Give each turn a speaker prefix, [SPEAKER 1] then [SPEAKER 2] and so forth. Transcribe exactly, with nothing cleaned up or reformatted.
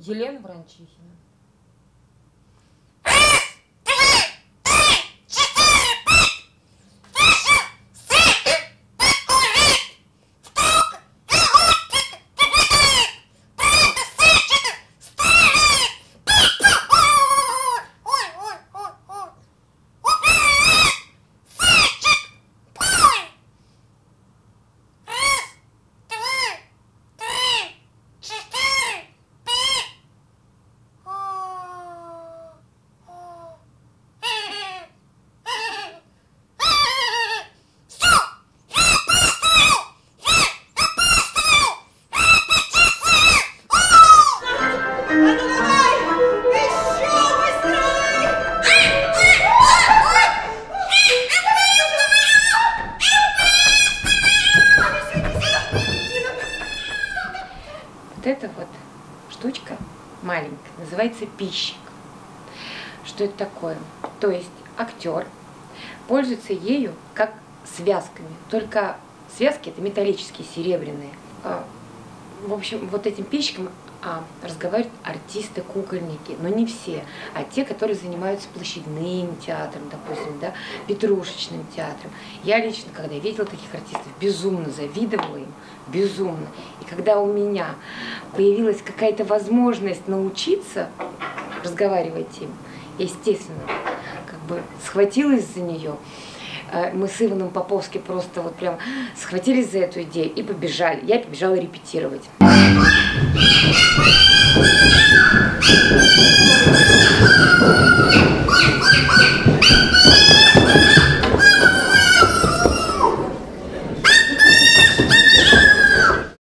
[SPEAKER 1] Елена Вранчихина. Вот эта вот штучка маленькая называется пищик. Что это такое? То есть актер пользуется ею как связками, только связки это металлические, серебряные. В общем, вот этим пищиком а, разговаривают артисты-кукольники, но не все, а те, которые занимаются площадным театром, допустим, да, петрушечным театром. Я лично, когда видела таких артистов, безумно завидовала им, безумно. И когда у меня появилась какая-то возможность научиться разговаривать им, естественно, как бы схватилась за нее. Мы с Иваном Поповским просто вот прям схватились за эту идею и побежали. Я побежала репетировать.